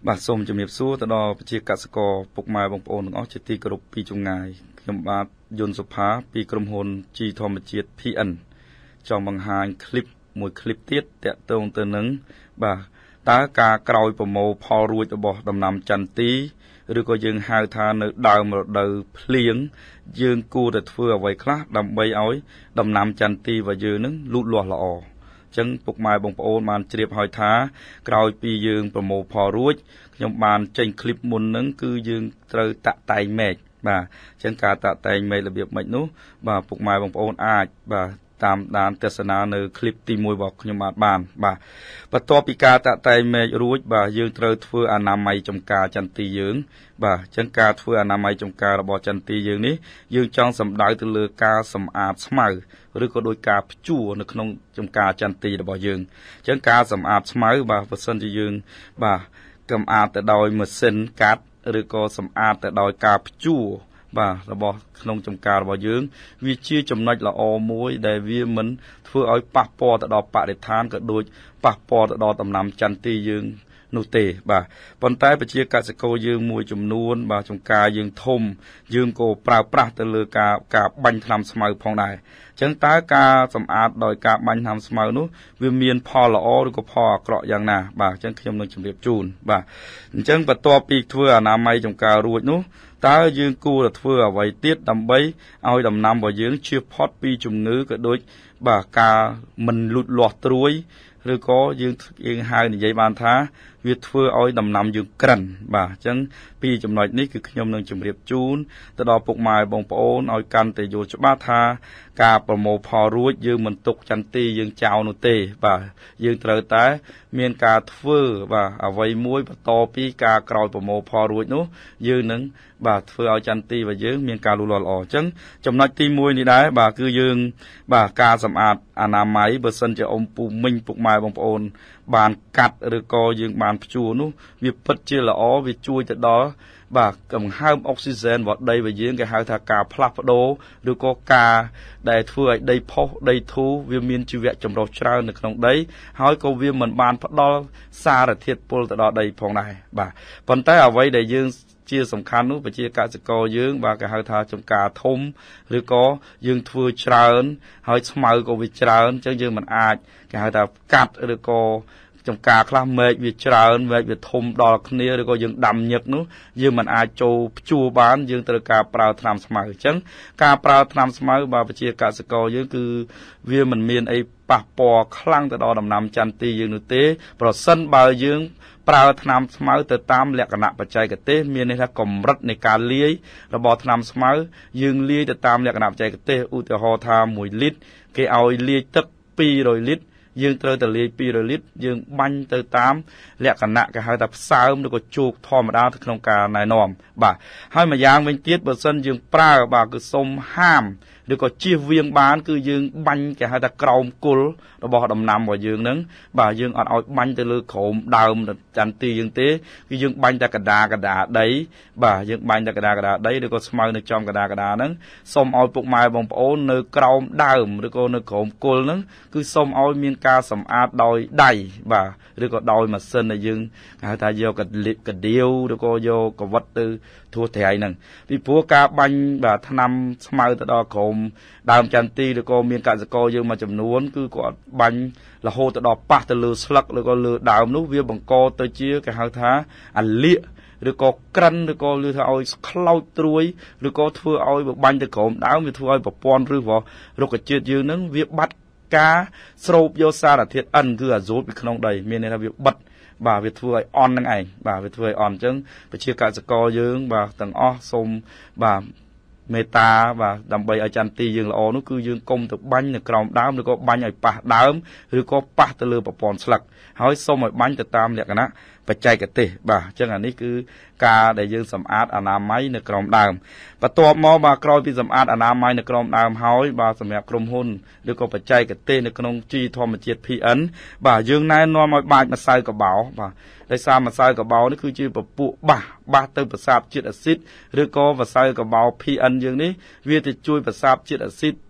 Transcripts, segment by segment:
បាទសូមជំរាបសួរទៅដល់ប្រជាកសិករពុកម៉ែបងប្អូនទាំងអស់ជាទីគោរពពីចម្ងាយខ្ញុំបាទយុនសុផាពីក្រុមហ៊ុន G ធម្មជាតិ PN ចង់បង្ហាញคลิปមួយคลิปទៀតតាក់ទងទៅនឹងបាទតើការក្រោយប្រមូលផលរួចរបស់ដំណាំចន្ទទីឬក៏យើងហៅថានៅដើមរដូវភ្លៀងយើងគួរតែធ្វើអ្វីខ្លះដើម្បីឲ្យដំណាំចន្ទទីរបស់យើងនឹងលូតលាស់ល្អចឹងពុកម៉ែបងប្អូនបានជ្រាបហើយថាក្រោយពីយើងប្រមូលផលរួចខ្ញុំបានចេញคลิปមុនហ្នឹងគឺយើងត្រូវតាក់តែងមែកបាទចឹងការតាក់តែងមែករបៀបម៉េចនោះបាទពុកម៉ែបងប្អូនអាចបាទតាមដានទស្សនានៅคลิปទី1របស់ខ្ញុំបាទបន្ទាប់ពីការតាក់តែងមែករួចបាទយើងត្រូវធ្វើអនាម័យចំការចន្ទទីយើងបាទចឹងការធ្វើអនាម័យចំការរបស់ចន្ទទីយើងនេះយើងចង់សម្ដៅទៅលើការសម្អាតស្មៅឬក៏ដោយការភ្ជួរនៅក្នុងចំការចន្ទទីរបស់យើងចឹងការសម្អាតស្មៅបាទបើសិនជាយើងបាទកម្អាតទៅដោយម៉ាស៊ីនកាត់ឬក៏សម្អាតទៅដោយការភ្ជួរបាទរបស់ក្នុងចំការរបស់យើងវាជាចំណុចល្អមួយដែលវាមិនធ្វើឲ្យប៉ះពាល់ទៅដល់បរិស្ថានក៏ដូចប៉ះពាល់ទៅដល់ដំណាំចន្ទទីយើងនោះទេបាទប៉ុន្តែប្រជាកសិករយើងមួយចំនួនបាទចំការយើងធំយើងក៏ប្រើប្រាស់ទៅលើការបាញ់ថ្នាំស្មៅផងដែរអញ្ចឹងតើការសម្អាតដោយការបាញ់ថ្នាំស្មៅនោះវាមានផលល្អឬក៏ផលអាក្រក់យ៉ាងណាបាទអញ្ចឹងខ្ញុំនឹងជម្រាបជូនបាទអញ្ចឹងបន្ទាប់ពីធ្វើអនាម័យចំការរួចនោះតើយើងគួរតែធ្វើអ្វីទៀតដើម្បីឲ្យដំណាំរបស់យើងជៀសផុតពីជំងឺក៏ដូចបាទការមិនលូតលាស់ត្រួយឬក៏យើងហៅនិយាយបានថាវាធ្វើឲ្យដំណាំយើងក្រិនបាទអញ្ចឹងពីចំណុចនេះគឺខ្ញុំនឹងជម្រាបជូនទៅដល់ពុកម៉ែបងប្អូនឲ្យកាន់តែយល់ច្បាស់ថាការប្រមូលផលរួចយើងមិនទុកចន្ទទីយើងចោលនោះទេបាទយើងត្រូវតែមានការធ្វើបាទអ្វីមួយបន្តពីការក្រោយប្រមូលផលរួចនោះយើងនឹងបាទធ្វើឲ្យចន្ទទីរបស់យើងមានការលូតលាស់ល្អអញ្ចឹងចំណុចទី1នេះដែរបាទគឺយើងបាទការសម្អាតអនាម័យបើសិនជាអ៊ំពូមីងពុកម៉ែបងប្អូនបានកាត់ឬក៏យើងបានភ្ជួរនោះវាពិតជាល្អវាជួយទៅដល់បាទកង្ហើមអុកស៊ីហ្សែនរបស់ដីរបស់យើងគេហៅថាការផ្លាស់ប្ដូរឬក៏ការដែលធ្វើឲ្យដីផុសដីធូរវាមានជីវៈចម្រុះច្រើននៅក្នុងដីហើយក៏វាមិនបានផ្ដល់សារធាតុពុលទៅដល់ដីផងដែរបាទប៉ុន្តែអ្វីដែលយើងជាសំខាន់នោះប្រជាកសិករយើងបាទគេហៅថាចំការធំឬក៏យើងធ្វើច្រើនហើយស្មៅក៏វាច្រើនអញ្ចឹងយើងមិនអាចគេហៅថាកាត់ឬក៏ចំការខ្លះមែកវាច្រើនមែកវាធំដល់គ្នាឬក៏យើងដាំញឹកនោះយើងមិនអាចចូលភ្ជួរបានយើងត្រូវការប្រើថ្នាំស្មៅអញ្ចឹងការប្រើថ្នាំស្មៅបាទប្រជាកសិករយើងគឺវាមិនមានអីប៉ះពាល់ខ្លាំងទៅដល់ដំណាំចន្ទទីយើងនោះទេប្រសិនបើយើងប្រើថ្នាំស្មៅទៅតាមលក្ខណៈបច្ចេកទេសមានន័យថាកម្រិតនៃការលាយរបស់ថ្នាំស្មៅយើងលាយទៅតាមលក្ខណៈបច្ចេកទេសឧទាហរណ៍ថា1លីត្រគេឲ្យលាយទឹក200លីត្រយើងត្រូវតែលាយ200លីត្រយើងបាញ់ទៅតាមលក្ខណៈគេហៅថាផ្សើមឬក៏ជោគធម្មតាទៅក្នុងការណែនាំបាទហើយម្យ៉ាងវិញទៀតបើសិនយើងប្រើបាទគឺសុំហាមឬក៏ជៀសវាងបានគឺយើងបាញ់គេហៅថាក្រោមគល់របស់ដំណាំរបស់យើងហ្នឹងបាទយើងអត់ឲ្យបាញ់ទៅលើក្រោមដើមចន្ទទីយើងទេគឺយើងបាញ់តែកដាដីបាទយើងបាញ់តែកដាដីឬក៏ស្មៅនៅចំកដាហ្នឹងសូមឲ្យពុកម៉ែបងប្អូននៅក្រោមដើមឬក៏នៅក្រោមគល់ហ្នឹងគឺសូមឲ្យមានការសម្អាតដោយដៃបាទឬក៏ដោយម៉ាស៊ីនដែលយើងហៅថាយកកដៀវឬក៏យកកវិតទៅធួសត្រៃហ្នឹងពីព្រោះការបាញ់បាទថ្នាំស្មៅទៅដល់ក្រោមដើមចន្ទទីឬក៏មានកសិករយើងមួយចំនួនគឺគាត់បាញ់រហូតទៅដល់ប៉ះទៅលើស្លឹកឬក៏លើដើមនោះវាបង្កទៅជាគេហៅថាអាលៀកឬក៏ក្រិនឬក៏លើថាឲ្យខ្លោចត្រួយឬក៏ធ្វើឲ្យបាញ់ទៅក្រោមដើមវាធ្វើឲ្យប្រព័ន្ធឬក៏រុក្ខជាតិយើងហ្នឹងវាបាត់ការស្រូបយកសារធាតុ N គឺអាសូតពីក្នុងដីមានន័យថាវាបិទបាទវាធ្វើឲ្យអន់ហ្នឹងឯងបាទវាធ្វើឲ្យអន់អញ្ចឹងប្រជាកសិករយើងបាទទាំងអស់សូមបាទមេត្តាបាទដើម្បីឲ្យចន្ទទីយើងល្អនោះគឺយើងកុំទៅបាញ់នៅក្រោមដើមឬក៏បាញ់ឲ្យប៉ះដើមឬក៏ប៉ះទៅលើប្រព័ន្ធស្លឹកហើយសូមឲ្យបាញ់ទៅតាមលក្ខណៈបច្ចេកទេសបាទអញ្ចឹងអានេះគឺការដែលយើងសម្អាតអនាម័យនៅក្រោមដើមបន្ទាប់មកបាទក្រោយពីសម្អាតអនាម័យនៅក្រោមដើមហើយបាទសម្រាប់ក្រុមហ៊ុនឬក៏បច្ចេកទេសនៅក្នុង G ធម្មជាតិ PN បាទយើងណែនាំឲ្យបាចម្សៅកបោបាទដោយសារម្សៅកបោនេះគឺជាពពួកបាសទៅប្រសាទជាតិអាស៊ីតឬក៏ម្សៅកបោ PN យើងនេះវាទៅជួយប្រសាទជាតិអាស៊ីតជាតិ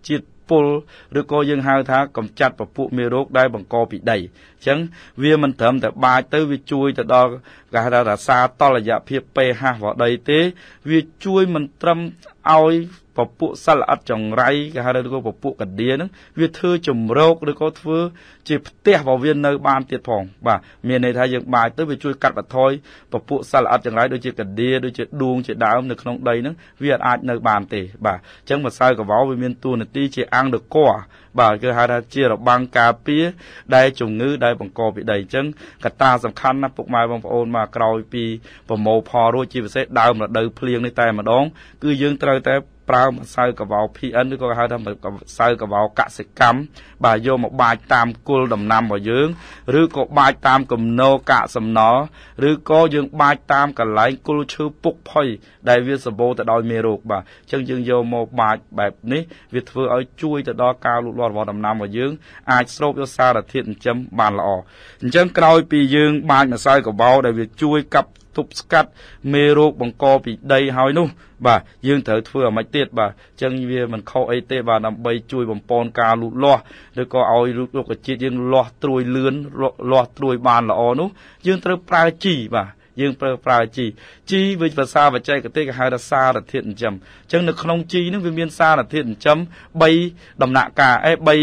ពុលឬក៏យើងហៅថាកំចាត់ពពួកមេរោគដែលបង្កពីដីអញ្ចឹងវាមិនត្រឹមតែបាចទៅវាជួយទៅដល់គេហៅថារក្សាតុល្យភាព pH របស់ដីទេវាជួយមិនត្រឹមឲ្យពពួកសត្វល្អិតចង្រៃគេហៅថាពពួកកាឌៀហ្នឹងវាធ្វើជំរោគឬក៏ធ្វើជាផ្ទះរបស់វានៅបានទៀតផងបាទមានន័យថាយើងបាចទៅវាជួយកាត់បន្ថយពពួកសត្វល្អិតចង្រៃដូចជាកាឌៀដូចជាដួងជាដើមនៅក្នុងដីហ្នឹងវាអាចនៅបានទេបាទអញ្ចឹងម្សៅកវ៉ោវាមានតួនាទីជាអង្គរកបាទគឺហៅថាជារបាំងការពារដែលជំងឺដែលបង្កពីដីអញ្ចឹងកត្តាសំខាន់ណាស់ពុកម៉ែបងប្អូនមកក្រោយពីប្រមូលផលរួចជាពិសេសដើមរដូវភ្លៀងនេះតែម្ដងគឺយើងត្រូវតែប្រើម្សៅកវ៉ោ PN ឬក៏ហៅថាម្សៅកវ៉ោកសិកម្មបាទយកមកបាចតាមគល់ដំណាំរបស់យើងឬក៏បាចតាមគំនរកាកសំណល់ឬក៏យើងបាចតាមកន្លែងគល់ឈើពុកផុយដែលវាសម្បូរទៅដោយមេរោគបាទអញ្ចឹងយើងយកមកបាចបែបនេះវាធ្វើឲ្យជួយទៅដល់ការលូតលាស់របស់ដំណាំរបស់យើងអាចស្រូបយកសារធាតុចិញ្ចឹមបានល្អអញ្ចឹងក្រោយពីយើងបាចម្សៅកវ៉ោដែលវាជួយកាប់ទប់ស្កាត់មេរោគបង្កពីដីហើយនោះបាទយើងត្រូវធ្វើអ្មេចទៀតបាទអញ្ចឹងវាមិនខុសអីទេបាទដើម្បីជួយបំពន់ការលូតលាស់ឬក៏ឲ្យរុក្ខជាតិយើងលាស់ត្រួយលឿនលាស់ត្រួយបានល្អនោះយើងត្រូវប្រើជីបាទយើងប្រើជីវិភាសាបច្ចេកទេសគេហៅថាសារធាតុចិញ្ចឹមអញ្ចឹងនៅក្នុងជីនឹងវាមានសារធាតុចិញ្ចឹម3ដំណាក់កាល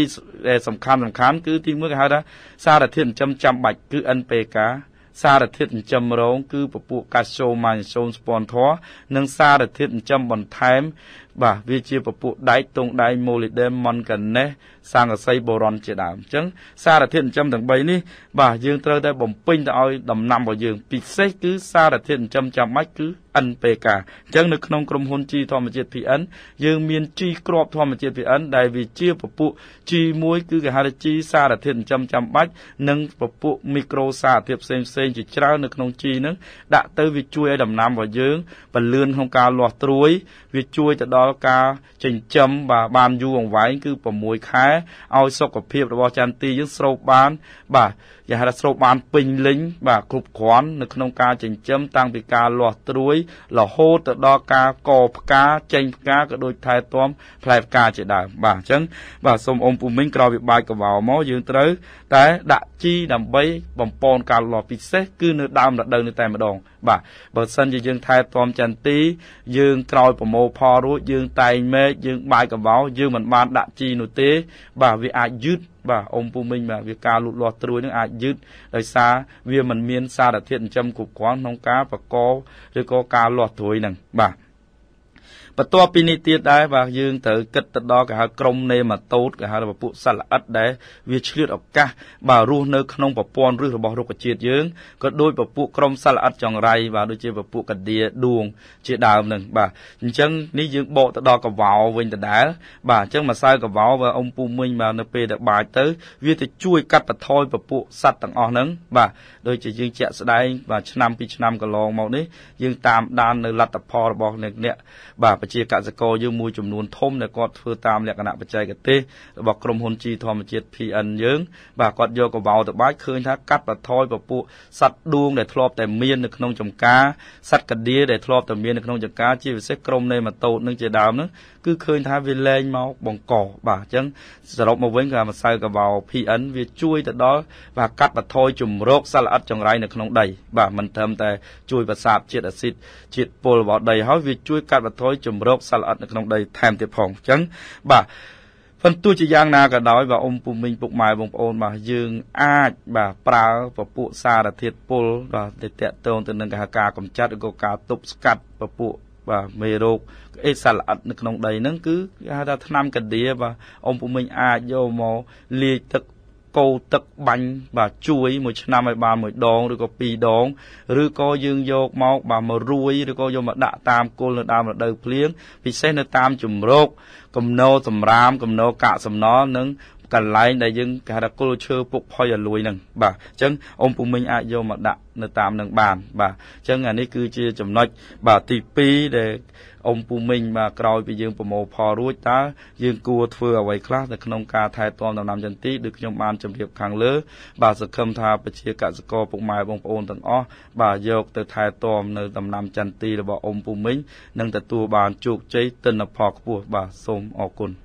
3សំខាន់គឺទី1គេហៅថាសារធាតុចិញ្ចឹមចាំបាច់គឺ NPK សារធាតុចិញ្ចឹមរងគឺពពួកកាល់ស្យូមម៉ាញ៉េស្យូមស្ពាន់ធម៌និងសារធាតុចិញ្ចឹមបន្ថែមបាទវាជាពពួកដែកទងដែងម៉ូលីដេមម៉ុនកាណេសសង្កសីបូរ៉ុនជាដើមអញ្ចឹងសារធាតុចិញ្ចឹមទាំង3នេះបាទយើងត្រូវតែបំពេញទៅឲ្យដំណាំរបស់យើងពិសេសគឺសារធាតុចិញ្ចឹមចាំបាច់គឺ NPK អញ្ចឹងនៅក្នុងក្រុមហ៊ុនជីធម្មជាតិ PN យើងមានជីគ្រាប់ធម្មជាតិ PN ដែលវាជាពពួកជីមួយគឺគេហៅថាជីសារធាតុចិញ្ចឹមចាំបាច់និងពពួកមីក្រូសារធាតុផ្សេងជាច្រើននៅក្នុងជីហ្នឹងដាក់ទៅវាជួយឲ្យដំណាំរបស់យើងពលឿនក្នុងការលាស់ត្រួយវាជួយទៅដល់ការចិញ្ចឹមបានយូរអង្វែងគឺ6ខែឲ្យសុខភាពរបស់ចន្ទទីយើងស្រូបបានបាទយ៉ាងហៅថាស្រូបបានពេញលេញបាទគ្រប់គ្រាន់នៅក្នុងការចិញ្ចឹមតាំងពីការលាស់ត្រួយរហូតទៅដល់ការកផ្កាចេញផ្កាក៏ដូចថែទាំផ្លែផ្កាជាដើមបាទអញ្ចឹងបាទសូមអ៊ំពូមីងក្រោយពីបាយកវ៉ោមកយើងត្រូវតែដាក់ជីដើម្បីបំពន់ការលាស់ពិសេសគឺនៅដើមរដូវនេះតែម្ដងបាទបើសិនជាយើងថែទាំចន្ទទីយើងក្រោយប្រមូលផលរួចយើងតែងមែកយើងបាយកវ៉ោយើងមិនបានដាក់ជីនោះទេបាទវាអាចយឺតបាទអ៊ំពូមីងបាទវាការលូតលាស់ត្រួយនឹងអាចយឺតដោយសារវាមិនមានសារធាតុចិញ្ចឹមគ្រប់គ្រាន់ក្នុងការបង្កឬក៏ការលាស់ត្រួយនឹងបាទបន្ទាប់ពីនេះទៀតដែរបាទយើងត្រូវគិតទៅដល់គេហៅក្រុមនេម៉ាតូតគេហៅថាពពួកសត្វល្អិតដែលវាឆ្លៀតឱកាសបាទរស់នៅក្នុងប្រព័ន្ធឫសរបស់រុក្ខជាតិយើងក៏ដូចពពួកក្រុមសត្វល្អិតចង្រៃបាទដូចជាពពួកកាឌៀដួងជាដើមនឹងបាទអញ្ចឹងនេះយើងបកទៅដល់កវ៉ោវិញដដែលបាទអញ្ចឹងម្សៅកវ៉ោបាទអ៊ំពូមីងបាទនៅពេលដែលបាចទៅវាទៅជួយកាត់បន្ថយពពួកសត្វទាំងអស់ហ្នឹងបាទដូចជាយើងជាក់ស្ដែងបាទឆ្នាំ2ឆ្នាំកន្លងមកនេះយើងតាមដាននៅលទ្ធផលរបស់អ្នកបាទប្រជាកសិករយើងមួយចំនួនធំដែលគាត់ធ្វើតាមលក្ខណៈបច្ចេកទេសរបស់ក្រុមហ៊ុនជីធម្មជាតិ PN យើងបាទគាត់យកកវ៉ោទៅបាចឃើញថាកាត់បន្ថយពពួកសត្វដួងដែលធ្លាប់តែមាននៅក្នុងចម្ការសត្វកាឌៀដែលធ្លាប់តែមាននៅក្នុងចម្ការជាពិសេសក្រុមនេម៉ាតូតនឹងជាដើមហ្នឹងគឺឃើញថាវាលែងមកបង្កបាទអញ្ចឹងសរុបមកវិញគឺម្សៅកវ៉ោ PN វាជួយទៅដល់បាទកាត់បន្ថយជំរោគសត្វល្អិតចង្រៃនៅក្នុងដីបាទមិនត្រឹមតែជួយបន្សាបជាតិអាស៊ីតជាតិពុលរបស់ដីហើយវាជួយកាត់បន្ថយជំរោគសត្វល្អិតនៅក្នុងដីថែមទៀតផងអញ្ចឹងបាទប៉ុន្តែជាយ៉ាងណាក៏ដោយបាទអ៊ំពូមីងពុកម៉ែបងប្អូនបាទយើងអាចបាទប្រើពពួកសារធាតុពុលបាទទៅតាក់ទងទៅនឹងការកម្ចាត់ឬក៏ការទប់ស្កាត់ពពួកបាទមេរោគសត្វល្អិតនៅក្នុងដីហ្នឹងគឺគេហៅថាថ្នាំកាឌៀបាទអ៊ំពូមីងអាចយកមកលាយទឹកកូរទឹកបាញ់បាទជួយមួយឆ្នាំឲ្យបានមួយដងឬក៏ពីរដងឬក៏យើងយកមកបាទមករួយឬក៏យកមកដាក់តាមគល់នៅដើមរដូវភ្លៀងពិសេសនៅតាមជំរកគំនរសម្រាមគំនរកាកសំណល់និងកន្លែងដែលយើងគេហៅថាគល់ឈើពុកផុយឲ្យលួយហ្នឹងបាទអញ្ចឹងអ៊ំពូមីងអាចយកមកដាក់នៅតាមនឹងបានបាទអញ្ចឹងអានេះគឺជាចំណុចបាទទី2ដែលអ៊ំពូមីងបាទក្រោយពីយើងប្រមូលផលរួចតើយើងគួរធ្វើអ្វីខ្លះនៅក្នុងការថែទាំដំណាំចន្ទទីដូចខ្ញុំបានជម្រាបខាងលើបាទសង្ឃឹមថាប្រជាកសិករពុកម៉ែបងប្អូនទាំងអស់បាទយកទៅថែទាំនៅដំណាំចន្ទទីរបស់អ៊ំពូមីងនឹងទទួលបានជោគជ័យទិន្នផលខ្ពស់បាទសូមអរគុណ